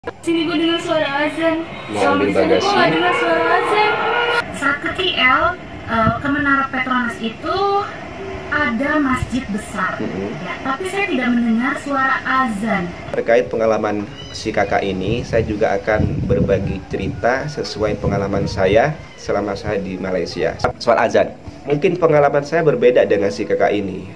Sini gue dengar suara azan. Mau ambil Sama di sana bagasi. gue gak dengar suara azan. Saat ke KL, ke Menara Petronas itu ada masjid besar. Ya, tapi saya tidak mendengar suara azan. Terkait pengalaman si kakak ini, saya juga akan berbagi cerita sesuai pengalaman saya selama saya di Malaysia. Soal azan, mungkin pengalaman saya berbeda dengan si kakak ini.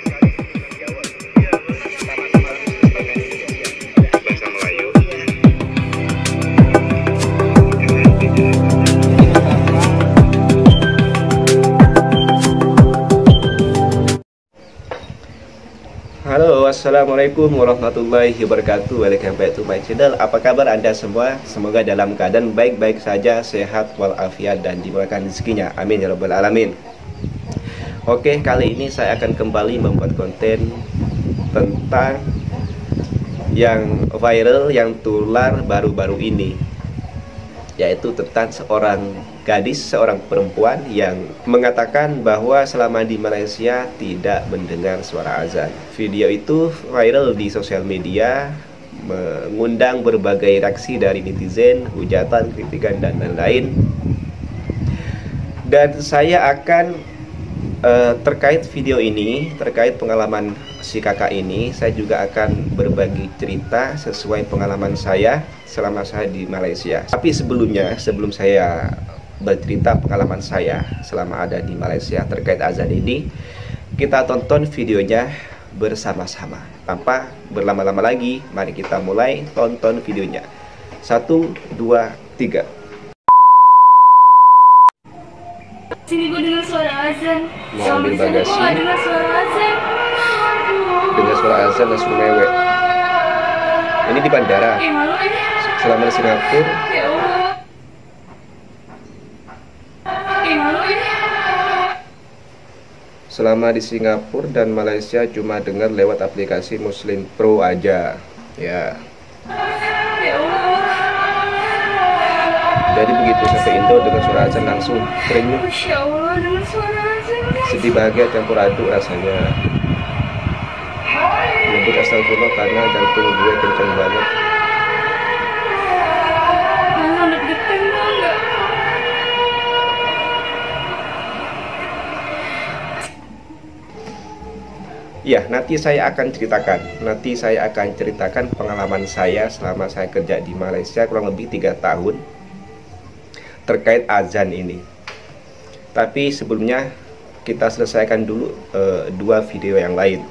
Halo, assalamualaikum warahmatullahi wabarakatuh. Welcome back to my channel. Apa kabar Anda semua? Semoga dalam keadaan baik-baik saja, sehat walafiat dan dimurahkan rezekinya. Amin ya rabbal alamin. Oke, kali ini saya akan kembali membuat konten tentang yang viral, yang tular baru-baru ini, yaitu tentang seorang gadis, seorang perempuan yang mengatakan bahwa selama di Malaysia tidak mendengar suara azan. Video itu viral di sosial media, mengundang berbagai reaksi dari netizen, hujatan, kritikan, dan lain-lain. Dan saya akan terkait video ini, terkait pengalaman si kakak ini, saya juga akan berbagi cerita sesuai pengalaman saya selama saya di Malaysia. Tapi sebelumnya, sebelum saya bercerita pengalaman saya selama ada di Malaysia terkait azan ini, kita tonton videonya bersama-sama. Tanpa berlama-lama lagi, mari kita mulai tonton videonya. 1, 2, 3. Sini gue dengar suara azan. Mau ambil Sama di sana bagasi. gue gak dengar suara azan. Dengar suara azan langsung mewek. Ini di bandara. Malu ini. Selama di Singapura, Ya Allah. Malu ini. selama di Singapura dan Malaysia cuma dengar lewat aplikasi Muslim Pro aja. Ya. Ya Allah. Jadi begitu sampai Indo dengan suara azan langsung terenyuh, Masya Allah dengar suara azan. sedih bahagia campur aduk rasanya. Nyebut astagfirullah karena jantung gue kenceng banget. Malah deg-degan tau gak? Ya, nanti saya akan ceritakan pengalaman saya selama saya kerja di Malaysia kurang lebih 3 tahun terkait azan ini. Tapi sebelumnya kita selesaikan dulu 2 video yang lain.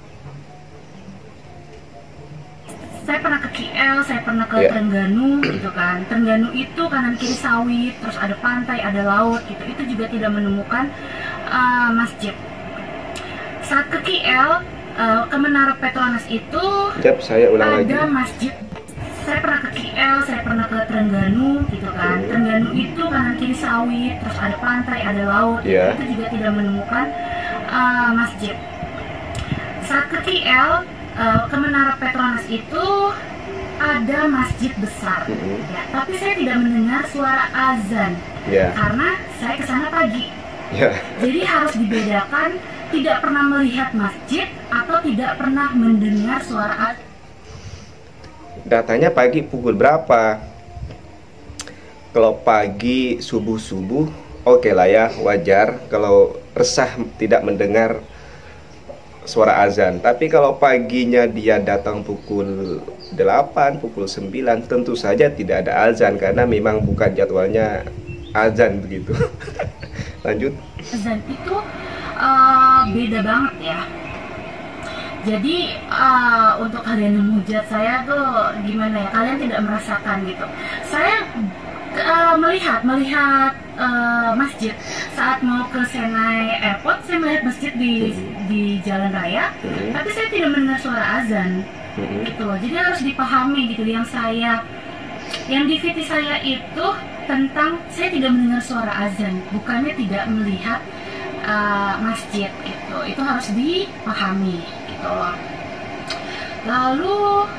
Saya pernah ke KL, saya pernah ke Ya. Terengganu gitu kan. Terengganu itu kanan kiri sawit, terus ada pantai, ada laut gitu. Itu juga tidak menemukan masjid. Saat ke KL, ke Menara Petronas itu Jap, saya ulang lagi. ada masjid. Saya pernah ke KL, saya pernah ke Terengganu gitu kan. Terengganu itu kanan kiri sawit, terus ada pantai, ada laut. Ya. Itu juga tidak menemukan masjid. Saat ke KL, ke Menara Petronas itu ada masjid besar. Ya, tapi saya tidak mendengar suara azan Ya, karena saya ke sana pagi. ya. Jadi harus dibedakan, tidak pernah melihat masjid atau tidak pernah mendengar suara azan. Datanya pagi pukul berapa? Kalau pagi subuh-subuh, oke lah ya, wajar kalau resah tidak mendengar suara azan. Tapi kalau paginya dia datang pukul 8, pukul 9, tentu saja tidak ada azan karena memang bukan jadwalnya azan begitu. Lanjut. Azan itu beda banget ya. Jadi untuk kalian yang menghujat saya tuh gimana ya? Kalian tidak merasakan gitu. Saya melihat masjid saat mau ke Senai Airport. Saya melihat masjid di jalan raya, tapi saya tidak mendengar suara azan gitu loh. Jadi harus dipahami gitu. Yang di VT saya itu tentang saya tidak mendengar suara azan, bukannya tidak melihat masjid gitu. Itu harus dipahami gitu loh. Lalu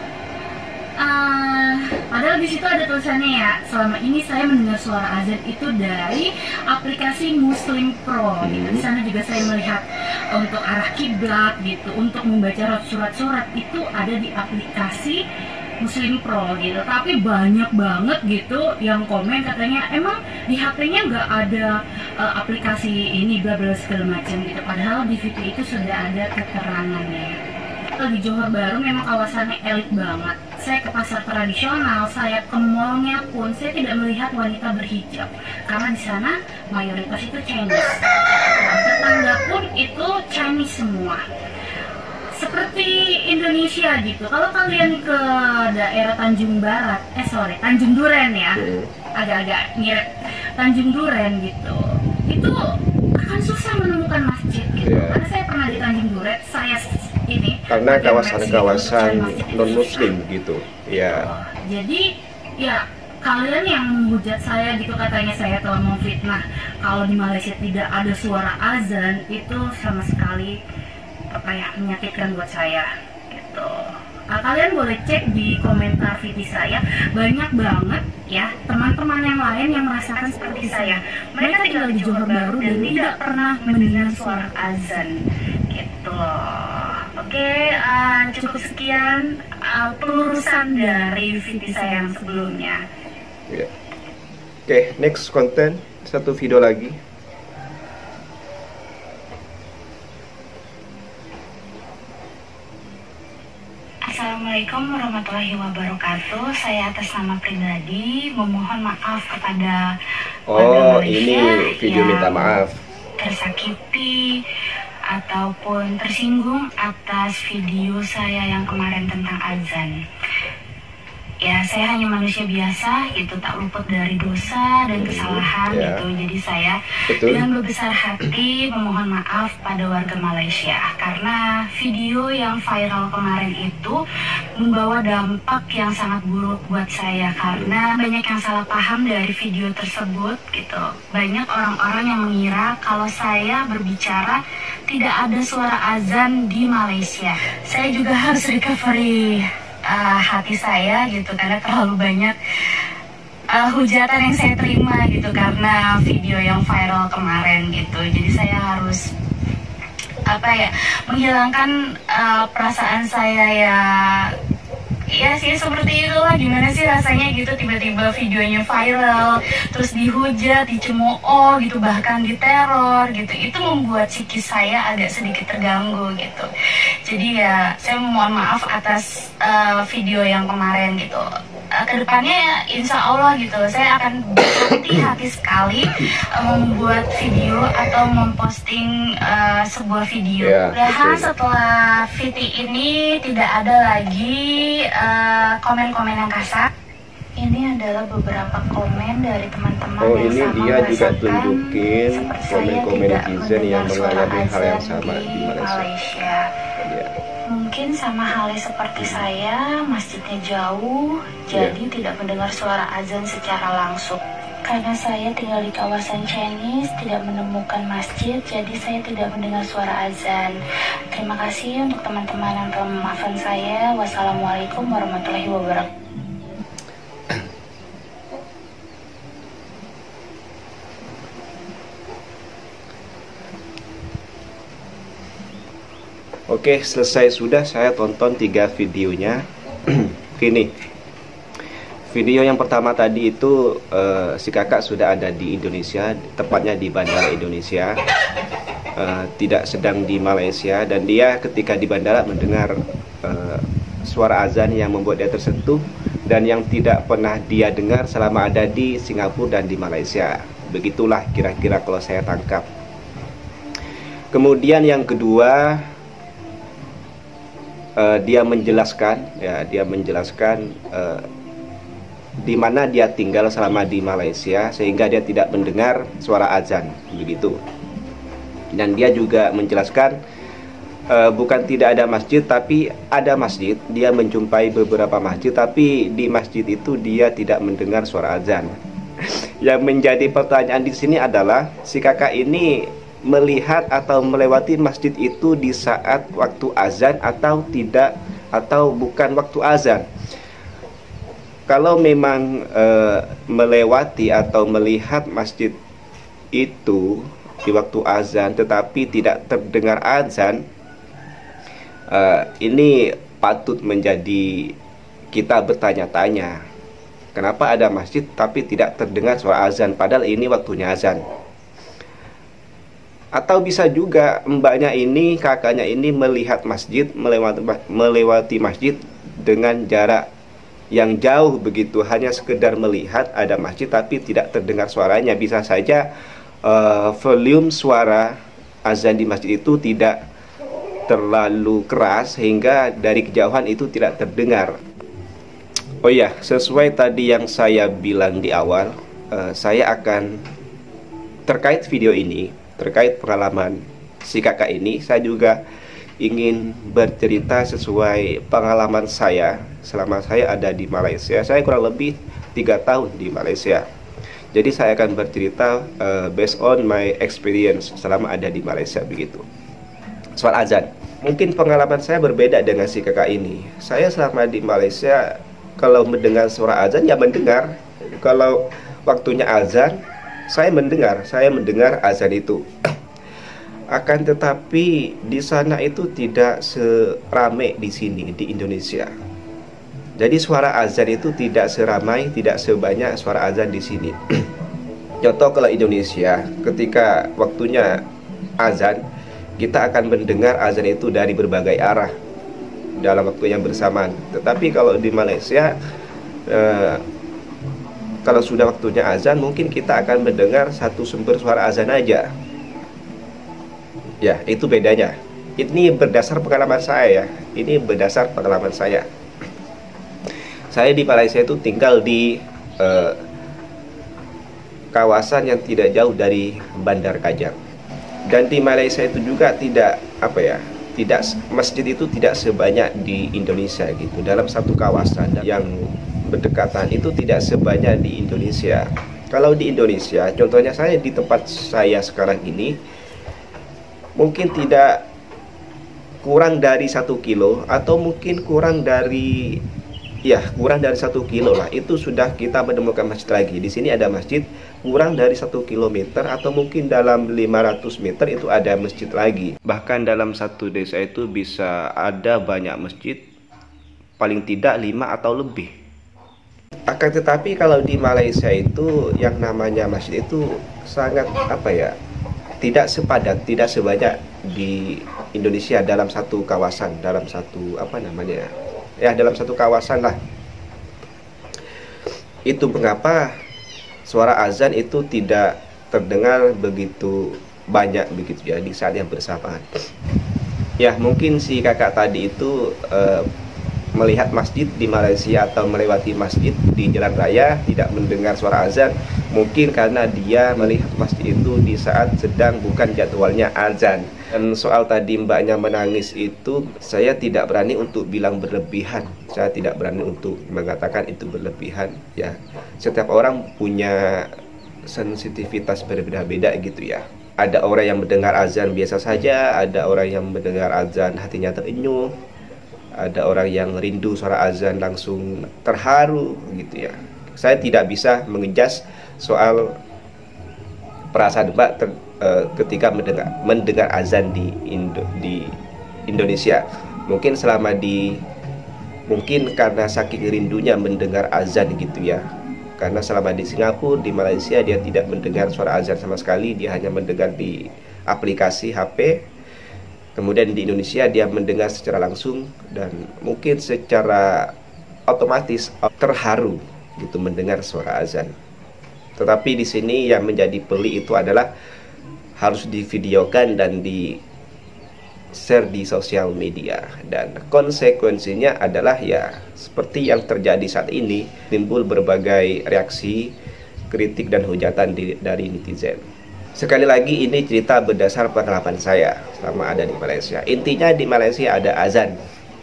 padahal di situ ada tulisannya ya, selama ini saya mendengar suara azan itu dari aplikasi Muslim Pro gitu. Di sana juga saya melihat untuk arah kiblat gitu, untuk membaca surat-surat itu ada di aplikasi Muslim Pro gitu, tapi banyak banget gitu yang komen katanya emang di HP-nya nggak ada aplikasi ini bla bla segala macam gitu, padahal di video itu sudah ada keterangannya. Di Johor Bahru memang kawasannya elit banget. Saya ke pasar tradisional, saya ke mallnya pun saya tidak melihat wanita berhijab karena di sana mayoritas itu Chinese. Tetangga pun itu Chinese semua. Seperti Indonesia gitu. Kalau kalian ke daerah Tanjung Barat, Tanjung Duren ya, agak-agak mirip Tanjung Duren gitu, itu akan susah menemukan masjid gitu. Karena saya pernah di Tanjung Duren, saya ini karena kawasan-kawasan non-muslim gitu ya. Jadi ya kalian yang menghujat saya gitu, katanya saya telah memfitnah kalau di Malaysia tidak ada suara azan, itu sama sekali menyakitkan buat saya gitu. Kalian boleh cek di komentar video saya, banyak banget ya teman-teman yang lain yang merasakan seperti saya. Mereka tinggal di Johor Bahru dan tidak pernah mendengar suara azan gitu loh. Oke, cukup sekian pelurusan dari video saya yang sebelumnya. Oke, next konten, satu video lagi. Assalamualaikum warahmatullahi wabarakatuh. Saya atas nama pribadi memohon maaf kepada warga Malaysia ini video minta maaf tersakiti ataupun tersinggung atas video saya yang kemarin tentang azan. Ya, saya hanya manusia biasa gitu, tak luput dari dosa dan kesalahan gitu. Jadi saya dengan berbesar hati memohon maaf pada warga Malaysia karena video yang viral kemarin itu membawa dampak yang sangat buruk buat saya karena banyak yang salah paham dari video tersebut gitu. Banyak orang-orang yang mengira kalau saya berbicara tidak ada suara azan di Malaysia. Saya juga harus recovery hati saya gitu karena terlalu banyak hujatan yang saya terima gitu karena video yang viral kemarin gitu. Jadi saya harus menghilangkan perasaan saya ya sih seperti itulah. Gimana sih rasanya gitu tiba-tiba videonya viral terus dihujat, dicemooh gitu, bahkan diteror gitu. Itu membuat psikis saya agak sedikit terganggu gitu. Jadi ya saya mohon maaf atas video yang kemarin gitu. Kedepannya insya Allah gitu saya akan berhati-hati sekali membuat video atau memposting sebuah video. Mudah-mudahan setelah video ini tidak ada lagi komen-komen yang kasar. Ini adalah beberapa komen dari teman-teman yang ini sama dia juga tunjukin komen-komen netizen yang mengalami hal yang sama di Malaysia. Mungkin sama halnya seperti saya, masjidnya jauh, jadi tidak mendengar suara azan secara langsung. Karena saya tinggal di kawasan Chinese, tidak menemukan masjid, jadi saya tidak mendengar suara azan. Terima kasih untuk teman-teman yang telah memaafkan saya. Wassalamualaikum warahmatullahi wabarakatuh. Oke, selesai sudah saya tonton 3 videonya. Gini, video yang pertama tadi itu si kakak sudah ada di Indonesia, tepatnya di bandara Indonesia, tidak sedang di Malaysia, dan dia ketika di bandara mendengar suara azan yang membuat dia tersentuh dan yang tidak pernah dia dengar selama ada di Singapura dan di Malaysia. Begitulah kira-kira kalau saya tangkap. Kemudian yang kedua, dia menjelaskan di mana dia tinggal selama di Malaysia sehingga dia tidak mendengar suara azan begitu. Dan dia juga menjelaskan bukan tidak ada masjid, tapi ada masjid. Dia menjumpai beberapa masjid, tapi di masjid itu dia tidak mendengar suara azan. Yang menjadi pertanyaan di sini adalah si kakak ini melihat atau melewati masjid itu di saat waktu azan atau tidak, atau bukan waktu azan. Kalau memang melewati atau melihat masjid itu di waktu azan tetapi tidak terdengar azan, ini patut menjadi kita bertanya-tanya, kenapa ada masjid tapi tidak terdengar suara azan padahal ini waktunya azan? Atau bisa juga mbaknya ini, kakaknya ini melihat masjid, melewati masjid dengan jarak yang jauh begitu, hanya sekedar melihat ada masjid tapi tidak terdengar suaranya. Bisa saja volume suara azan di masjid itu tidak terlalu keras sehingga dari kejauhan itu tidak terdengar. Oh iya, sesuai tadi yang saya bilang di awal, saya akan terkait video ini, terkait pengalaman si kakak ini, saya juga ingin bercerita sesuai pengalaman saya selama saya ada di Malaysia. Saya kurang lebih 3 tahun di Malaysia. Jadi saya akan bercerita based on my experience selama ada di Malaysia begitu. Soal azan, mungkin pengalaman saya berbeda dengan si kakak ini. Saya selama di Malaysia, kalau mendengar suara azan ya mendengar. Kalau waktunya azan, saya mendengar azan itu. Akan tetapi di sana itu tidak seramai di sini di Indonesia. Jadi suara azan itu tidak seramai, tidak sebanyak suara azan di sini. Contoh kalau Indonesia, ketika waktunya azan, kita akan mendengar azan itu dari berbagai arah dalam waktu yang bersamaan. Tetapi kalau di Malaysia, kalau sudah waktunya azan, mungkin kita akan mendengar satu sumber suara azan aja. Ya, itu bedanya. Ini berdasar pengalaman saya ya. Ini berdasar pengalaman saya. Saya di Malaysia itu tinggal di kawasan yang tidak jauh dari Bandar Kajang. Dan di Malaysia itu juga tidak masjid itu tidak sebanyak di Indonesia gitu. Dalam satu kawasan yang berdekatan itu tidak sebanyak di Indonesia. Kalau di Indonesia, contohnya saya di tempat saya sekarang ini, mungkin tidak kurang dari 1 kilo atau mungkin kurang dari 1 kilo lah, itu sudah kita menemukan masjid lagi. Di sini ada masjid kurang dari 1 kilometer atau mungkin dalam 500 meter itu ada masjid lagi. Bahkan dalam satu desa itu bisa ada banyak masjid, paling tidak 5 atau lebih. Akan tetapi kalau di Malaysia itu yang namanya masjid itu sangat tidak sepadat, tidak sebanyak di Indonesia dalam satu kawasan, dalam satu dalam satu kawasan lah. Itu mengapa suara azan itu tidak terdengar begitu banyak begitu ya di saat yang bersamaan. Ya, mungkin si kakak tadi itu melihat masjid di Malaysia atau melewati masjid di jalan raya tidak mendengar suara azan, mungkin karena dia melihat masjid itu di saat sedang bukan jadwalnya azan. Dan soal tadi mbaknya menangis itu, saya tidak berani untuk bilang berlebihan. Saya tidak berani untuk mengatakan itu berlebihan ya. Setiap orang punya sensitivitas berbeda-beda gitu ya. Ada orang yang mendengar azan biasa saja, ada orang yang mendengar azan hatinya terenyuh, ada orang yang rindu suara azan langsung terharu gitu ya. Saya tidak bisa mengejas soal perasaan mbak ketika mendengar azan di Indonesia. Mungkin mungkin karena saking rindunya mendengar azan gitu ya. Karena selama di Singapura, di Malaysia dia tidak mendengar suara azan sama sekali, dia hanya mendengar di aplikasi HP. Kemudian di Indonesia dia mendengar secara langsung dan mungkin secara otomatis terharu gitu mendengar suara azan. Tetapi di sini yang menjadi pelik itu adalah harus divideokan dan di share di sosial media, dan konsekuensinya adalah ya seperti yang terjadi saat ini, timbul berbagai reaksi, kritik dan hujatan dari netizen. Sekali lagi ini cerita berdasar pengalaman saya selama ada di Malaysia. Intinya di Malaysia ada azan.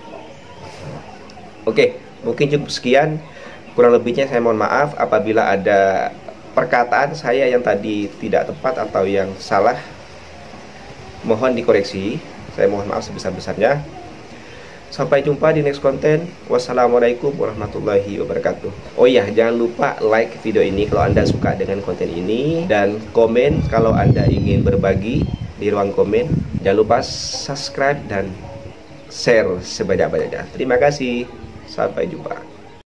Oke, mungkin cukup sekian. Kurang lebihnya saya mohon maaf apabila ada perkataan saya yang tadi tidak tepat atau yang salah. Mohon dikoreksi. Saya mohon maaf sebesar-besarnya. Sampai jumpa di next konten. Wassalamualaikum warahmatullahi wabarakatuh. Oh iya, jangan lupa like video ini kalau Anda suka dengan konten ini, dan komen kalau Anda ingin berbagi di ruang komen. Jangan lupa subscribe dan share sebanyak-banyaknya. Terima kasih. Sampai jumpa.